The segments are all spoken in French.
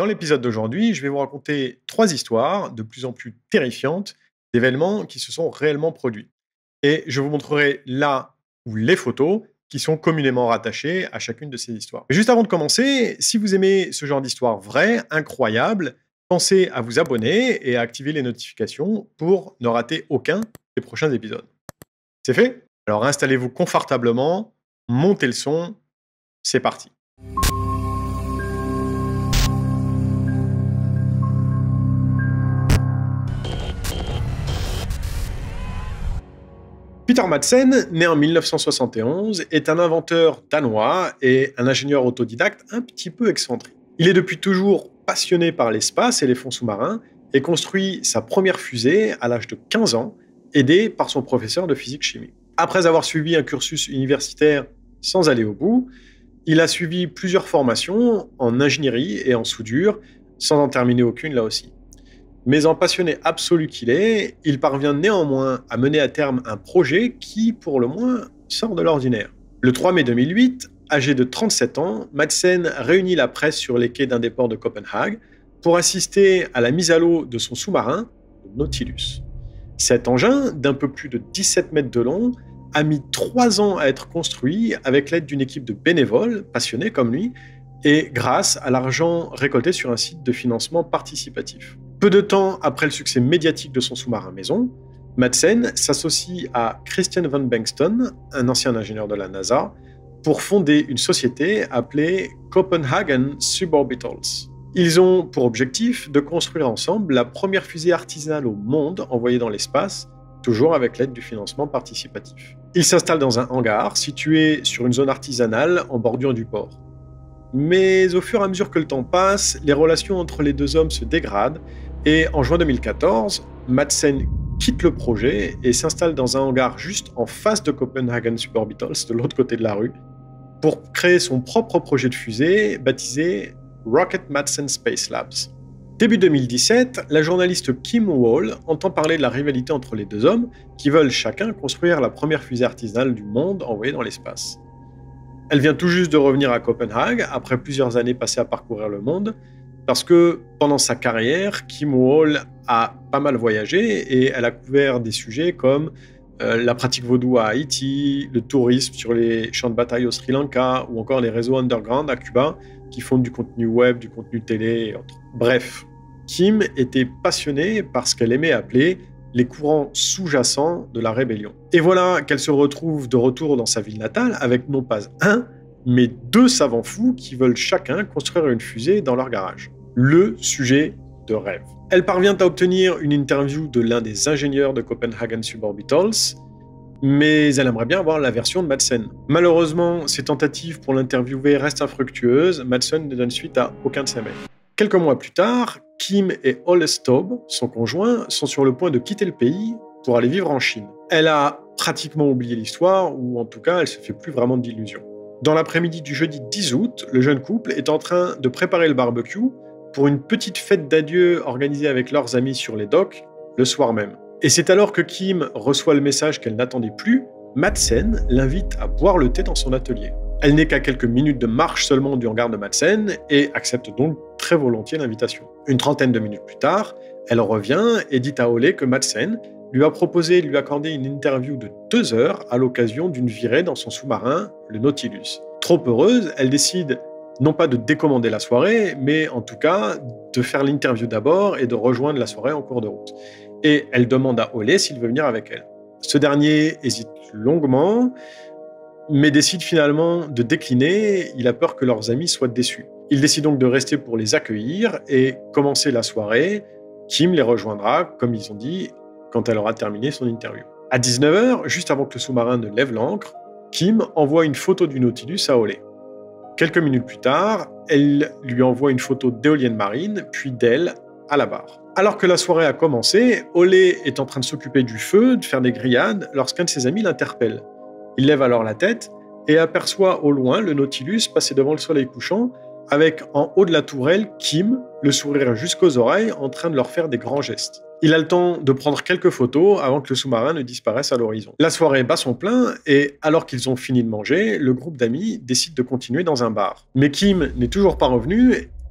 Dans l'épisode d'aujourd'hui, je vais vous raconter 3 histoires de plus en plus terrifiantes d'événements qui se sont réellement produits. Et je vous montrerai là où les photos qui sont communément rattachées à chacune de ces histoires. Mais juste avant de commencer, si vous aimez ce genre d'histoire vraie, incroyable, pensez à vous abonner et à activer les notifications pour ne rater aucun des prochains épisodes. C'est fait? Alors installez-vous confortablement, montez le son, c'est parti. Peter Madsen, né en 1971, est un inventeur danois et un ingénieur autodidacte un petit peu excentrique. Il est depuis toujours passionné par l'espace et les fonds sous-marins et construit sa première fusée à l'âge de 15 ans, aidé par son professeur de physique-chimie. Après avoir suivi un cursus universitaire sans aller au bout, il a suivi plusieurs formations en ingénierie et en soudure, sans en terminer aucune là aussi. Mais en passionné absolu qu'il est, il parvient néanmoins à mener à terme un projet qui, pour le moins, sort de l'ordinaire. Le 3 mai 2008, âgé de 37 ans, Madsen réunit la presse sur les quais d'un des ports de Copenhague pour assister à la mise à l'eau de son sous-marin, le Nautilus. Cet engin, d'un peu plus de 17 mètres de long, a mis 3 ans à être construit avec l'aide d'une équipe de bénévoles passionnés comme lui et grâce à l'argent récolté sur un site de financement participatif. Peu de temps après le succès médiatique de son sous-marin maison, Madsen s'associe à Christian von Bengtson, un ancien ingénieur de la NASA, pour fonder une société appelée Copenhagen Suborbitals. Ils ont pour objectif de construire ensemble la première fusée artisanale au monde envoyée dans l'espace, toujours avec l'aide du financement participatif. Ils s'installent dans un hangar situé sur une zone artisanale en bordure du port. Mais au fur et à mesure que le temps passe, les relations entre les deux hommes se dégradent et en juin 2014, Madsen quitte le projet et s'installe dans un hangar juste en face de Copenhagen Suborbitals, de l'autre côté de la rue, pour créer son propre projet de fusée baptisé Rocket Madsen Space Labs. Début 2017, la journaliste Kim Wall entend parler de la rivalité entre les deux hommes qui veulent chacun construire la première fusée artisanale du monde envoyée dans l'espace. Elle vient tout juste de revenir à Copenhague après plusieurs années passées à parcourir le monde parce que pendant sa carrière, Kim Wall a pas mal voyagé et elle a couvert des sujets comme la pratique vaudou à Haïti, le tourisme sur les champs de bataille au Sri Lanka ou encore les réseaux underground à Cuba qui font du contenu web, du contenu télé et autres. Bref, Kim était passionnée par ce qu'elle aimait appeler les courants sous-jacents de la rébellion. Et voilà qu'elle se retrouve de retour dans sa ville natale avec non pas un, mais 2 savants fous qui veulent chacun construire une fusée dans leur garage. Le sujet de rêve. Elle parvient à obtenir une interview de l'un des ingénieurs de Copenhagen Suborbitals, mais elle aimerait bien avoir la version de Madsen. Malheureusement, ses tentatives pour l'interviewer restent infructueuses, Madsen ne donne suite à aucun de ses mails. Quelques mois plus tard, Kim et Ole Staub, son conjoint, sont sur le point de quitter le pays pour aller vivre en Chine. Elle a pratiquement oublié l'histoire, ou en tout cas, elle se fait plus vraiment d'illusions. Dans l'après-midi du jeudi 10 août, le jeune couple est en train de préparer le barbecue pour une petite fête d'adieu organisée avec leurs amis sur les docks le soir même. Et c'est alors que Kim reçoit le message qu'elle n'attendait plus, Madsen l'invite à boire le thé dans son atelier. Elle n'est qu'à quelques minutes de marche seulement du hangar de Madsen et accepte donc très volontiers l'invitation. Une trentaine de minutes plus tard, elle revient et dit à Ole que Madsen lui a proposé de lui accorder une interview de 2 heures à l'occasion d'une virée dans son sous-marin, le Nautilus. Trop heureuse, elle décide non pas de décommander la soirée, mais en tout cas de faire l'interview d'abord et de rejoindre la soirée en cours de route. Et elle demande à Ole s'il veut venir avec elle. Ce dernier hésite longuement, mais décide finalement de décliner, il a peur que leurs amis soient déçus. Il décide donc de rester pour les accueillir et commencer la soirée. Kim les rejoindra, comme ils ont dit, quand elle aura terminé son interview. À 19h, juste avant que le sous-marin ne lève l'ancre, Kim envoie une photo du Nautilus à Ole. Quelques minutes plus tard, elle lui envoie une photo d'éolienne marine, puis d'elle à la barre. Alors que la soirée a commencé, Ole est en train de s'occuper du feu, de faire des grillades, lorsqu'un de ses amis l'interpelle. Il lève alors la tête et aperçoit au loin le Nautilus passer devant le soleil couchant, avec en haut de la tourelle Kim, le sourire jusqu'aux oreilles, en train de leur faire des grands gestes. Il a le temps de prendre quelques photos avant que le sous-marin ne disparaisse à l'horizon. La soirée bat son plein et, alors qu'ils ont fini de manger, le groupe d'amis décide de continuer dans un bar. Mais Kim n'est toujours pas revenu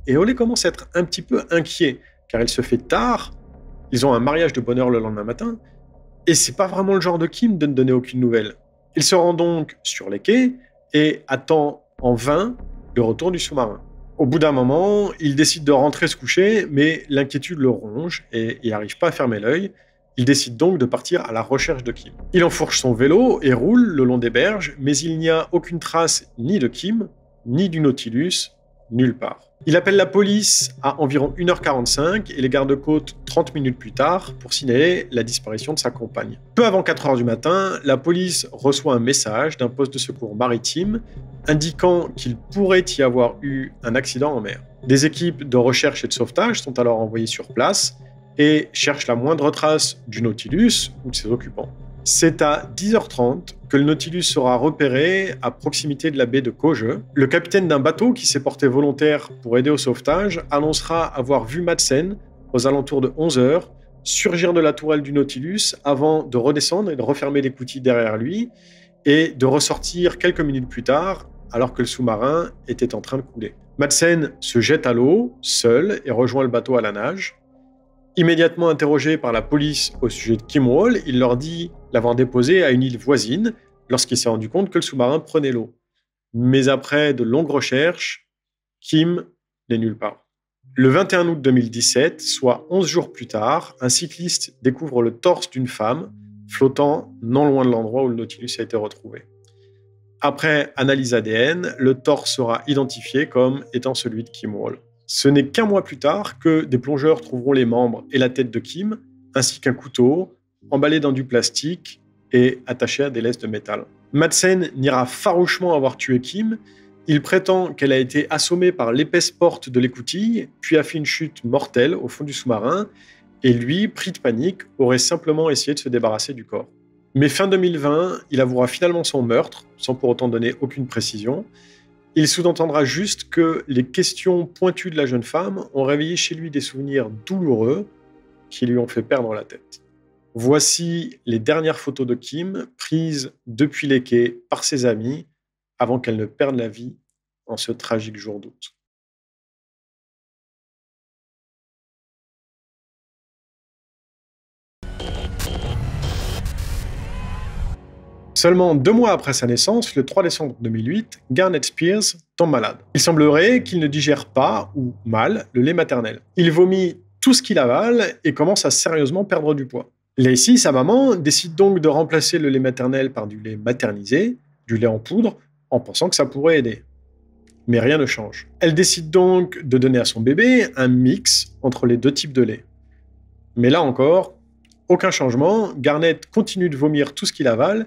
et Olé commence à être un petit peu inquiet, car il se fait tard, ils ont un mariage de bonne heure le lendemain matin, et c'est pas vraiment le genre de Kim de ne donner aucune nouvelle. Il se rend donc sur les quais et attend en vain le retour du sous-marin. Au bout d'un moment, il décide de rentrer se coucher, mais l'inquiétude le ronge et il n'arrive pas à fermer l'œil. Il décide donc de partir à la recherche de Kim. Il enfourche son vélo et roule le long des berges, mais il n'y a aucune trace ni de Kim, ni du Nautilus, nulle part. Il appelle la police à environ 1h45 et les gardes-côtes 30 minutes plus tard pour signaler la disparition de sa compagne. Peu avant 4h du matin, la police reçoit un message d'un poste de secours maritime indiquant qu'il pourrait y avoir eu un accident en mer. Des équipes de recherche et de sauvetage sont alors envoyées sur place et cherchent la moindre trace du Nautilus ou de ses occupants. C'est à 10h30 que le Nautilus sera repéré à proximité de la baie de Koge. Le capitaine d'un bateau qui s'est porté volontaire pour aider au sauvetage annoncera avoir vu Madsen aux alentours de 11h surgir de la tourelle du Nautilus avant de redescendre et de refermer l'écoutille derrière lui et de ressortir quelques minutes plus tard alors que le sous-marin était en train de couler. Madsen se jette à l'eau, seul, et rejoint le bateau à la nage. Immédiatement interrogé par la police au sujet de Kim Wall, il leur dit l'avoir déposé à une île voisine lorsqu'il s'est rendu compte que le sous-marin prenait l'eau. Mais après de longues recherches, Kim n'est nulle part. Le 21 août 2017, soit 11 jours plus tard, un cycliste découvre le torse d'une femme flottant non loin de l'endroit où le Nautilus a été retrouvé. Après analyse ADN, le torse sera identifié comme étant celui de Kim Wall. Ce n'est qu'un mois plus tard que des plongeurs trouveront les membres et la tête de Kim, ainsi qu'un couteau, emballé dans du plastique et attaché à des laisses de métal. Madsen niera farouchement avoir tué Kim. Il prétend qu'elle a été assommée par l'épaisse porte de l'écoutille, puis a fait une chute mortelle au fond du sous-marin, et lui, pris de panique, aurait simplement essayé de se débarrasser du corps. Mais fin 2020, il avouera finalement son meurtre, sans pour autant donner aucune précision. Il sous-entendra juste que les questions pointues de la jeune femme ont réveillé chez lui des souvenirs douloureux qui lui ont fait perdre la tête. Voici les dernières photos de Kim prises depuis les quais par ses amis avant qu'elle ne perde la vie en ce tragique jour d'août. Seulement 2 mois après sa naissance, le 3 décembre 2008, Garnet Spears tombe malade. Il semblerait qu'il ne digère pas, ou mal, le lait maternel. Il vomit tout ce qu'il avale et commence à sérieusement perdre du poids. Lacey, sa maman, décide donc de remplacer le lait maternel par du lait maternisé, du lait en poudre, en pensant que ça pourrait aider. Mais rien ne change. Elle décide donc de donner à son bébé un mix entre les 2 types de lait. Mais là encore, aucun changement, Garnet continue de vomir tout ce qu'il avale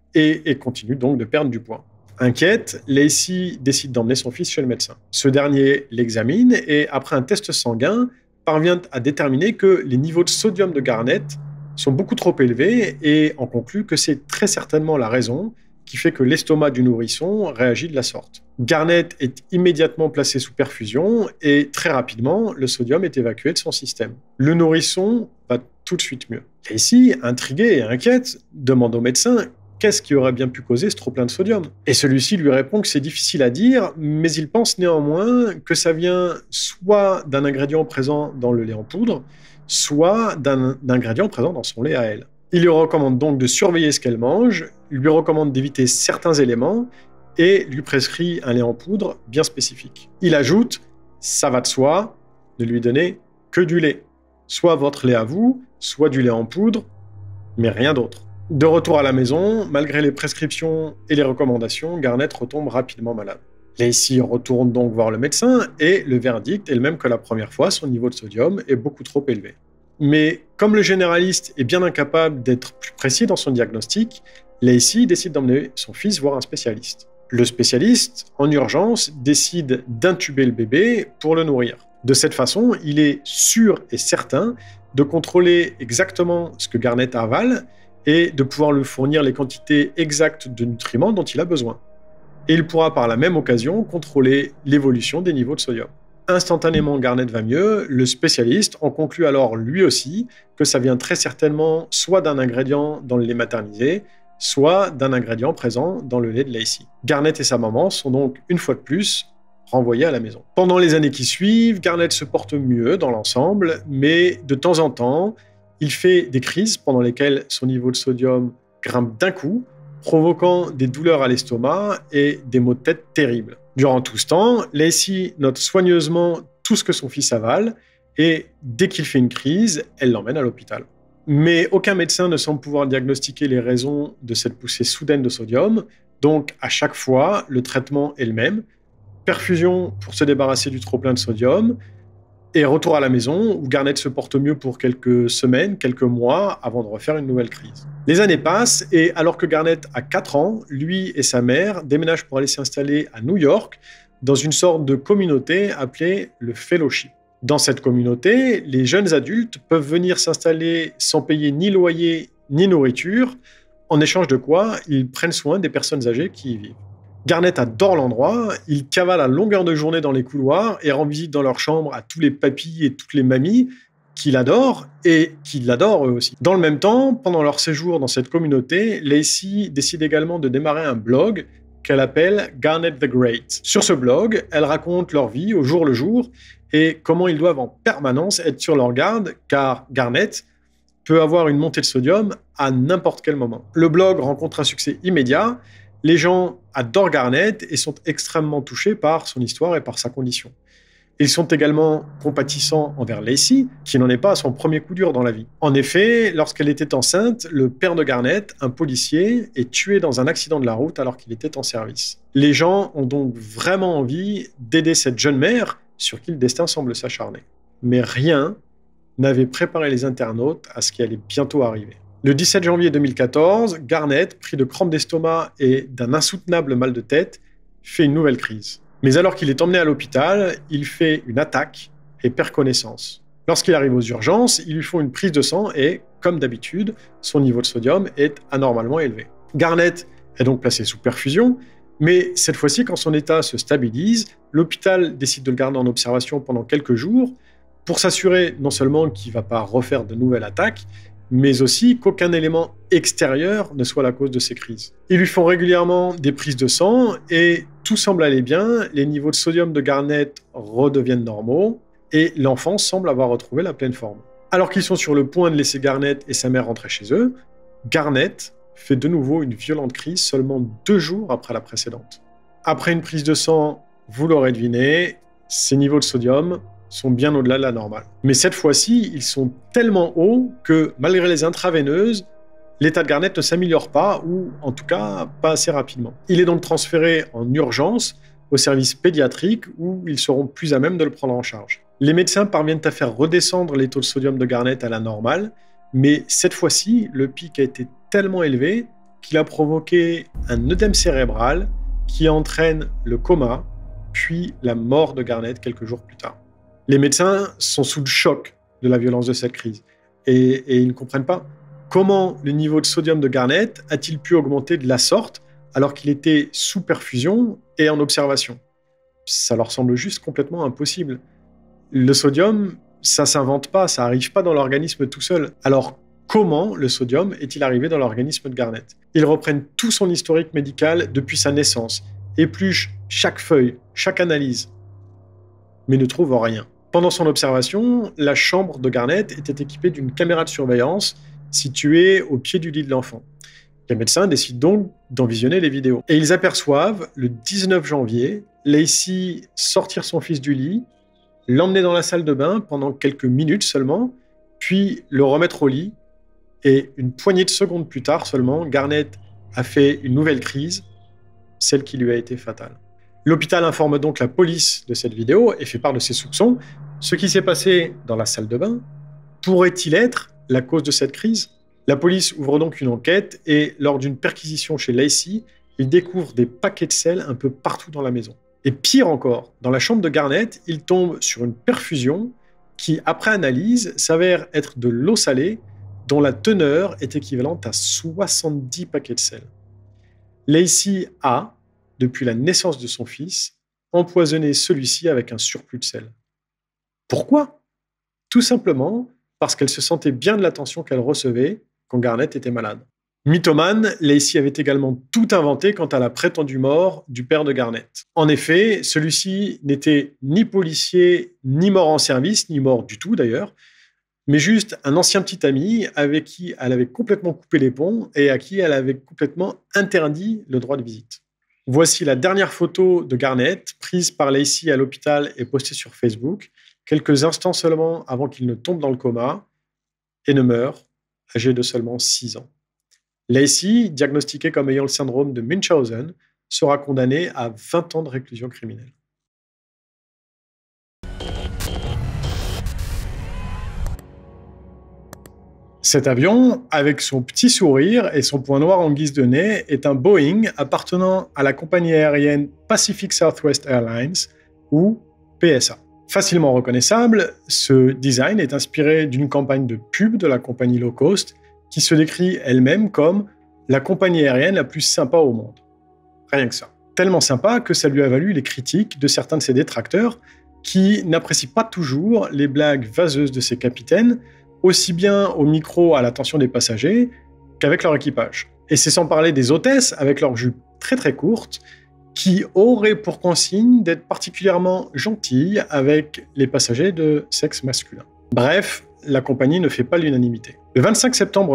et continue donc de perdre du poids. Inquiète, Lacey décide d'emmener son fils chez le médecin. Ce dernier l'examine et, après un test sanguin, parvient à déterminer que les niveaux de sodium de Garnet sont beaucoup trop élevés et en conclut que c'est très certainement la raison qui fait que l'estomac du nourrisson réagit de la sorte. Garnet est immédiatement placé sous perfusion et très rapidement, le sodium est évacué de son système. Le nourrisson va tout de suite mieux. Lacey, intriguée et inquiète, demande au médecin qu'est-ce qui aurait bien pu causer ce trop-plein de sodium. Et celui-ci lui répond que c'est difficile à dire, mais il pense néanmoins que ça vient soit d'un ingrédient présent dans le lait en poudre, soit d'un ingrédient présent dans son lait à elle. Il lui recommande donc de surveiller ce qu'elle mange, lui recommande d'éviter certains éléments et lui prescrit un lait en poudre bien spécifique. Il ajoute « ça va de soi, ne lui donnez que du lait. Soit votre lait à vous, soit du lait en poudre, mais rien d'autre. » De retour à la maison, malgré les prescriptions et les recommandations, Garnet retombe rapidement malade. Lacey retourne donc voir le médecin et le verdict est le même que la première fois, son niveau de sodium est beaucoup trop élevé. Mais comme le généraliste est bien incapable d'être plus précis dans son diagnostic, Lacey décide d'emmener son fils voir un spécialiste. Le spécialiste, en urgence, décide d'intuber le bébé pour le nourrir. De cette façon, il est sûr et certain de contrôler exactement ce que Garnet avale et de pouvoir lui fournir les quantités exactes de nutriments dont il a besoin. Et il pourra par la même occasion contrôler l'évolution des niveaux de sodium. Instantanément, Garnet va mieux, le spécialiste en conclut alors lui aussi que ça vient très certainement soit d'un ingrédient dans le lait maternisé, soit d'un ingrédient présent dans le lait de Lacey. Garnet et sa maman sont donc une fois de plus renvoyé à la maison. Pendant les années qui suivent, Garnett se porte mieux dans l'ensemble, mais de temps en temps, il fait des crises pendant lesquelles son niveau de sodium grimpe d'un coup, provoquant des douleurs à l'estomac et des maux de tête terribles. Durant tout ce temps, Lacey note soigneusement tout ce que son fils avale, et dès qu'il fait une crise, elle l'emmène à l'hôpital. Mais aucun médecin ne semble pouvoir diagnostiquer les raisons de cette poussée soudaine de sodium, donc à chaque fois, le traitement est le même. Perfusion pour se débarrasser du trop-plein de sodium, et retour à la maison où Garnett se porte mieux pour quelques semaines, quelques mois, avant de refaire une nouvelle crise. Les années passent, et alors que Garnett a 4 ans, lui et sa mère déménagent pour aller s'installer à New York, dans une sorte de communauté appelée le Fellowship. Dans cette communauté, les jeunes adultes peuvent venir s'installer sans payer ni loyer ni nourriture, en échange de quoi ils prennent soin des personnes âgées qui y vivent. Garnett adore l'endroit, il cavale à longueur de journée dans les couloirs et rend visite dans leur chambre à tous les papis et toutes les mamies qu'il adore et qui l'adorent eux aussi. Dans le même temps, pendant leur séjour dans cette communauté, Lacey décide également de démarrer un blog qu'elle appelle Garnett the Great. Sur ce blog, elle raconte leur vie au jour le jour et comment ils doivent en permanence être sur leur garde, car Garnett peut avoir une montée de sodium à n'importe quel moment. Le blog rencontre un succès immédiat. Les gens adorent Garnett et sont extrêmement touchés par son histoire et par sa condition. Ils sont également compatissants envers Lacey, qui n'en est pas à son premier coup dur dans la vie. En effet, lorsqu'elle était enceinte, le père de Garnett, un policier, est tué dans un accident de la route alors qu'il était en service. Les gens ont donc vraiment envie d'aider cette jeune mère sur qui le destin semble s'acharner. Mais rien n'avait préparé les internautes à ce qui allait bientôt arriver. Le 17 janvier 2014, Garnett, pris de crampes d'estomac et d'un insoutenable mal de tête, fait une nouvelle crise. Mais alors qu'il est emmené à l'hôpital, il fait une attaque et perd connaissance. Lorsqu'il arrive aux urgences, ils lui font une prise de sang et, comme d'habitude, son niveau de sodium est anormalement élevé. Garnett est donc placé sous perfusion, mais cette fois-ci, quand son état se stabilise, l'hôpital décide de le garder en observation pendant quelques jours pour s'assurer non seulement qu'il ne va pas refaire de nouvelles attaques, mais aussi qu'aucun élément extérieur ne soit la cause de ces crises. Ils lui font régulièrement des prises de sang et tout semble aller bien, les niveaux de sodium de Garnett redeviennent normaux et l'enfant semble avoir retrouvé la pleine forme. Alors qu'ils sont sur le point de laisser Garnett et sa mère rentrer chez eux, Garnett fait de nouveau une violente crise seulement 2 jours après la précédente. Après une prise de sang, vous l'aurez deviné, ses niveaux de sodium sont bien au-delà de la normale. Mais cette fois-ci, ils sont tellement hauts que, malgré les intraveineuses, l'état de Garnett ne s'améliore pas, ou en tout cas pas assez rapidement. Il est donc transféré en urgence au service pédiatrique où ils seront plus à même de le prendre en charge. Les médecins parviennent à faire redescendre les taux de sodium de Garnett à la normale, mais cette fois-ci, le pic a été tellement élevé qu'il a provoqué un œdème cérébral qui entraîne le coma, puis la mort de Garnett quelques jours plus tard. Les médecins sont sous le choc de la violence de cette crise et ils ne comprennent pas comment le niveau de sodium de Garnett a-t-il pu augmenter de la sorte alors qu'il était sous perfusion et en observation. Ça leur semble juste complètement impossible. Le sodium, ça s'invente pas, ça n'arrive pas dans l'organisme tout seul. Alors comment le sodium est-il arrivé dans l'organisme de Garnett? Ils reprennent tout son historique médical depuis sa naissance, épluchent chaque feuille, chaque analyse, mais ne trouvent rien. Pendant son observation, la chambre de Garnett était équipée d'une caméra de surveillance située au pied du lit de l'enfant. Les médecins décident donc d'en visionner les vidéos. Et ils aperçoivent, le 19 janvier, Lacey sortir son fils du lit, l'emmener dans la salle de bain pendant quelques minutes seulement, puis le remettre au lit. Et une poignée de secondes plus tard seulement, Garnett a fait une nouvelle crise, celle qui lui a été fatale. L'hôpital informe donc la police de cette vidéo et fait part de ses soupçons. Ce qui s'est passé dans la salle de bain pourrait-il être la cause de cette crise? La police ouvre donc une enquête et lors d'une perquisition chez Lacey, ils découvrent des paquets de sel un peu partout dans la maison. Et pire encore, dans la chambre de Garnett, ils tombent sur une perfusion qui, après analyse, s'avère être de l'eau salée dont la teneur est équivalente à 70 paquets de sel. Lacey a, depuis la naissance de son fils, empoisonné celui-ci avec un surplus de sel. Pourquoi? Tout simplement parce qu'elle se sentait bien de l'attention qu'elle recevait quand Garnett était malade. Mythomane, Lacey avait également tout inventé quant à la prétendue mort du père de Garnett. En effet, celui-ci n'était ni policier, ni mort en service, ni mort du tout d'ailleurs, mais juste un ancien petit ami avec qui elle avait complètement coupé les ponts et à qui elle avait complètement interdit le droit de visite. Voici la dernière photo de Garnett, prise par Lacey à l'hôpital et postée sur Facebook, quelques instants seulement avant qu'il ne tombe dans le coma et ne meure, âgé de seulement 6 ans. Lacey, diagnostiqué comme ayant le syndrome de Munchausen, sera condamné à 20 ans de réclusion criminelle. Cet avion, avec son petit sourire et son point noir en guise de nez, est un Boeing appartenant à la compagnie aérienne Pacific Southwest Airlines, ou PSA. Facilement reconnaissable, ce design est inspiré d'une campagne de pub de la compagnie low cost qui se décrit elle-même comme la compagnie aérienne la plus sympa au monde. Rien que ça. Tellement sympa que ça lui a valu les critiques de certains de ses détracteurs qui n'apprécient pas toujours les blagues vaseuses de ses capitaines, aussi bien au micro à l'attention des passagers qu'avec leur équipage. Et c'est sans parler des hôtesses avec leurs jupes très très courtes qui auraient pour consigne d'être particulièrement gentilles avec les passagers de sexe masculin. Bref, la compagnie ne fait pas l'unanimité. Le 25 septembre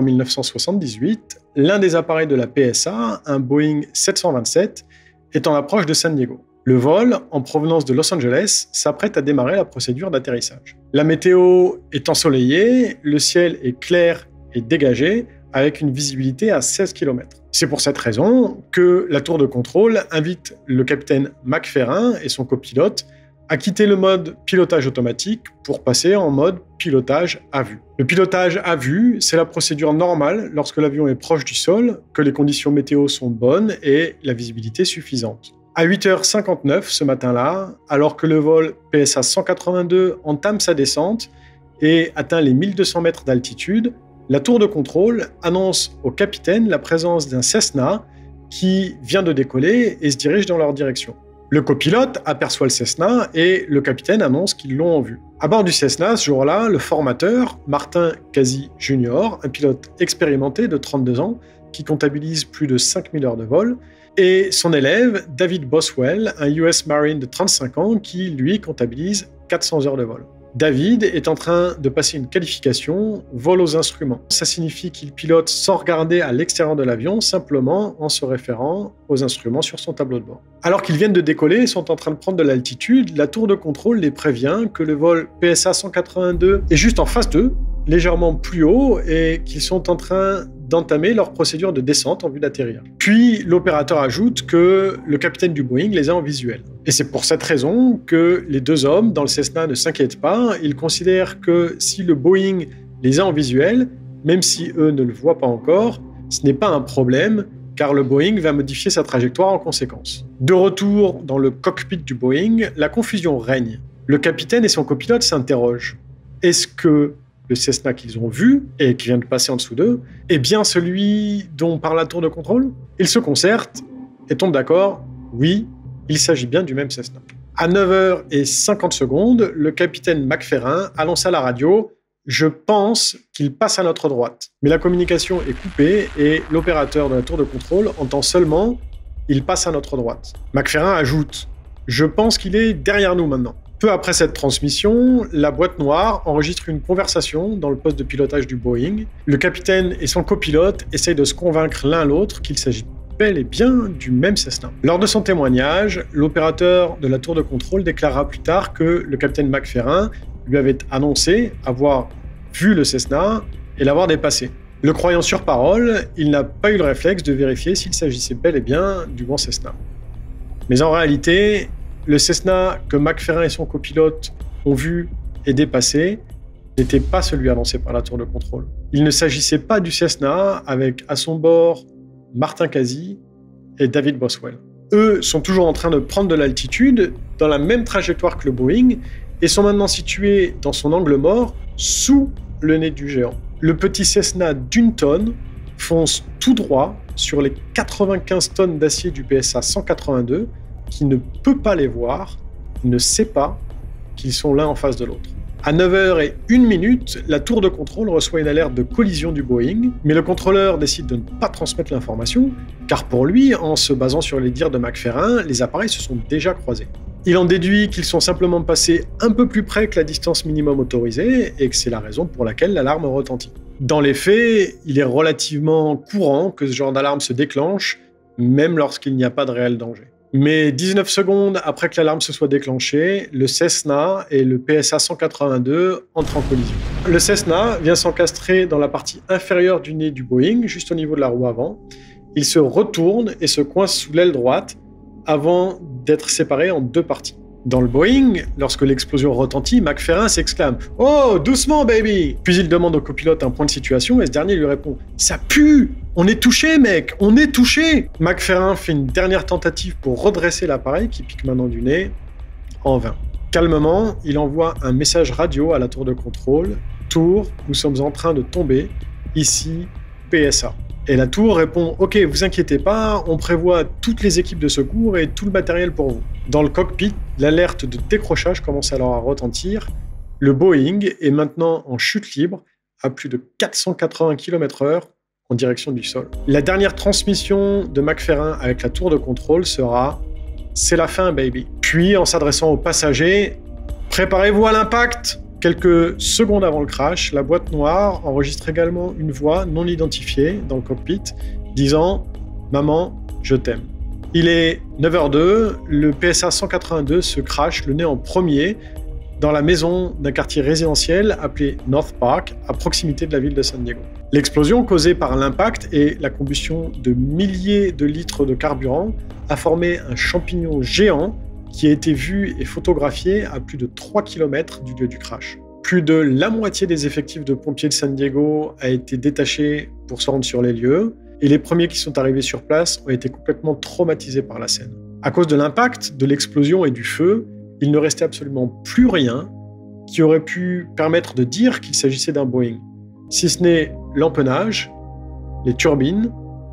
1978, l'un des appareils de la PSA, un Boeing 727, est en approche de San Diego. Le vol, en provenance de Los Angeles, s'apprête à démarrer la procédure d'atterrissage. La météo est ensoleillée, le ciel est clair et dégagé, avec une visibilité à 16 km. C'est pour cette raison que la tour de contrôle invite le capitaine McFerrin et son copilote à quitter le mode pilotage automatique pour passer en mode pilotage à vue. Le pilotage à vue, c'est la procédure normale lorsque l'avion est proche du sol, que les conditions météo sont bonnes et la visibilité suffisante. À 8h59 ce matin-là, alors que le vol PSA 182 entame sa descente et atteint les 1200 mètres d'altitude, la tour de contrôle annonce au capitaine la présence d'un Cessna qui vient de décoller et se dirige dans leur direction. Le copilote aperçoit le Cessna et le capitaine annonce qu'ils l'ont en vue. À bord du Cessna, ce jour-là, le formateur, Martin Casey Jr., un pilote expérimenté de 32 ans qui comptabilise plus de 5000 heures de vol, et son élève, David Boswell, un US Marine de 35 ans qui, lui, comptabilise 400 heures de vol. David est en train de passer une qualification vol aux instruments. Ça signifie qu'il pilote sans regarder à l'extérieur de l'avion, simplement en se référant aux instruments sur son tableau de bord. Alors qu'ils viennent de décoller et sont en train de prendre de l'altitude, la tour de contrôle les prévient que le vol PSA 182 est juste en face d'eux, légèrement plus haut, et qu'ils sont en train d'entamer leur procédure de descente en vue d'atterrir. Puis l'opérateur ajoute que le capitaine du Boeing les a en visuel. Et c'est pour cette raison que les deux hommes dans le Cessna ne s'inquiètent pas. Ils considèrent que si le Boeing les a en visuel, même si eux ne le voient pas encore, ce n'est pas un problème, car le Boeing va modifier sa trajectoire en conséquence. De retour dans le cockpit du Boeing, la confusion règne. Le capitaine et son copilote s'interrogent. Est-ce que le Cessna qu'ils ont vu et qui vient de passer en dessous d'eux est bien celui dont parle la tour de contrôle? Ils se concertent et tombent d'accord, oui, il s'agit bien du même Cessna. À 9h50, le capitaine McFerrin annonce à la radio « Je pense qu'il passe à notre droite ». Mais la communication est coupée et l'opérateur de la tour de contrôle entend seulement « Il passe à notre droite ». McFerrin ajoute « Je pense qu'il est derrière nous maintenant ». Peu après cette transmission, la boîte noire enregistre une conversation dans le poste de pilotage du Boeing. Le capitaine et son copilote essayent de se convaincre l'un l'autre qu'il s'agit bel et bien du même Cessna. Lors de son témoignage, l'opérateur de la tour de contrôle déclarera plus tard que le capitaine McFerrin lui avait annoncé avoir vu le Cessna et l'avoir dépassé. Le croyant sur parole, il n'a pas eu le réflexe de vérifier s'il s'agissait bel et bien du bon Cessna. Mais en réalité, le Cessna que McFerrin et son copilote ont vu et dépassé n'était pas celui annoncé par la tour de contrôle. Il ne s'agissait pas du Cessna avec à son bord Martin Casey et David Boswell. Eux sont toujours en train de prendre de l'altitude dans la même trajectoire que le Boeing et sont maintenant situés dans son angle mort sous le nez du géant. Le petit Cessna d'1 tonne fonce tout droit sur les 95 tonnes d'acier du PSA 182 qui ne peut pas les voir, ne sait pas qu'ils sont l'un en face de l'autre. À 9h01, la tour de contrôle reçoit une alerte de collision du Boeing, mais le contrôleur décide de ne pas transmettre l'information, car pour lui, en se basant sur les dires de McFerrin, les appareils se sont déjà croisés. Il en déduit qu'ils sont simplement passés un peu plus près que la distance minimum autorisée, et que c'est la raison pour laquelle l'alarme retentit. Dans les faits, il est relativement courant que ce genre d'alarme se déclenche, même lorsqu'il n'y a pas de réel danger. Mais 19 secondes après que l'alarme se soit déclenchée, le Cessna et le PSA 182 entrent en collision. Le Cessna vient s'encastrer dans la partie inférieure du nez du Boeing, juste au niveau de la roue avant. Il se retourne et se coince sous l'aile droite avant d'être séparé en deux parties. Dans le Boeing, lorsque l'explosion retentit, McFerrin s'exclame « Oh, doucement, baby !» Puis il demande au copilote un point de situation et ce dernier lui répond « Ça pue ! On est touché, mec! On est touché !» McFerrin fait une dernière tentative pour redresser l'appareil qui pique maintenant du nez, en vain. Calmement, il envoie un message radio à la tour de contrôle « Tour, nous sommes en train de tomber, ici, PSA ». Et la tour répond « Ok, vous inquiétez pas, on prévoit toutes les équipes de secours et tout le matériel pour vous ». Dans le cockpit, l'alerte de décrochage commence alors à retentir. Le Boeing est maintenant en chute libre à plus de 480 km/h en direction du sol. La dernière transmission de McFerrin avec la tour de contrôle sera « C'est la fin, baby ». Puis, en s'adressant aux passagers, « Préparez-vous à l'impact !» Quelques secondes avant le crash, la boîte noire enregistre également une voix non identifiée dans le cockpit disant « Maman, je t'aime ». Il est 9h02, le PSA 182 se crache le nez en premier dans la maison d'un quartier résidentiel appelé North Park, à proximité de la ville de San Diego. L'explosion causée par l'impact et la combustion de milliers de litres de carburant a formé un champignon géant qui a été vu et photographié à plus de 3 km du lieu du crash. Plus de la moitié des effectifs de pompiers de San Diego a été détaché pour se rendre sur les lieux, et les premiers qui sont arrivés sur place ont été complètement traumatisés par la scène. À cause de l'impact, de l'explosion et du feu, il ne restait absolument plus rien qui aurait pu permettre de dire qu'il s'agissait d'un Boeing, si ce n'est l'empennage, les turbines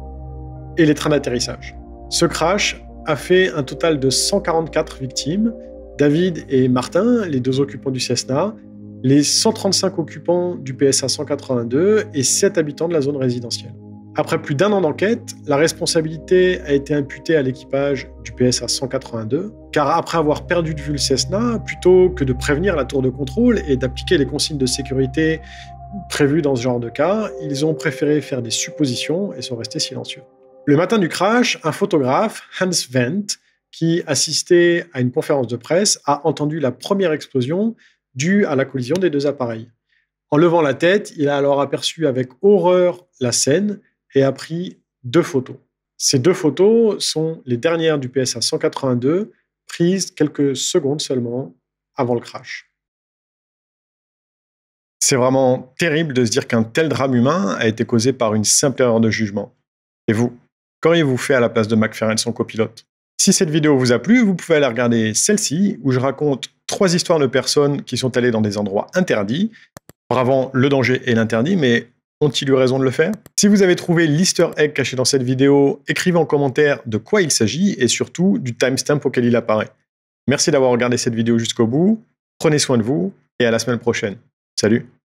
et les trains d'atterrissage. Ce crash a fait un total de 144 victimes, David et Martin, les deux occupants du Cessna, les 135 occupants du PSA 182 et 7 habitants de la zone résidentielle. Après plus d'un an d'enquête, la responsabilité a été imputée à l'équipage du PSA 182, car après avoir perdu de vue le Cessna, plutôt que de prévenir la tour de contrôle et d'appliquer les consignes de sécurité prévues dans ce genre de cas, ils ont préféré faire des suppositions et sont restés silencieux. Le matin du crash, un photographe, Hans Wendt, qui assistait à une conférence de presse, a entendu la première explosion due à la collision des deux appareils. En levant la tête, il a alors aperçu avec horreur la scène et a pris 2 photos. Ces 2 photos sont les dernières du PSA 182, prises quelques secondes seulement avant le crash. C'est vraiment terrible de se dire qu'un tel drame humain a été causé par une simple erreur de jugement. Et vous, qu'auriez-vous fait à la place de McFerrin, son copilote? Si cette vidéo vous a plu, vous pouvez aller regarder celle-ci, où je raconte 3 histoires de personnes qui sont allées dans des endroits interdits, bravant le danger et l'interdit, mais ont-ils eu raison de le faire? Si vous avez trouvé l'easter egg caché dans cette vidéo, écrivez en commentaire de quoi il s'agit et surtout du timestamp auquel il apparaît. Merci d'avoir regardé cette vidéo jusqu'au bout, prenez soin de vous et à la semaine prochaine. Salut!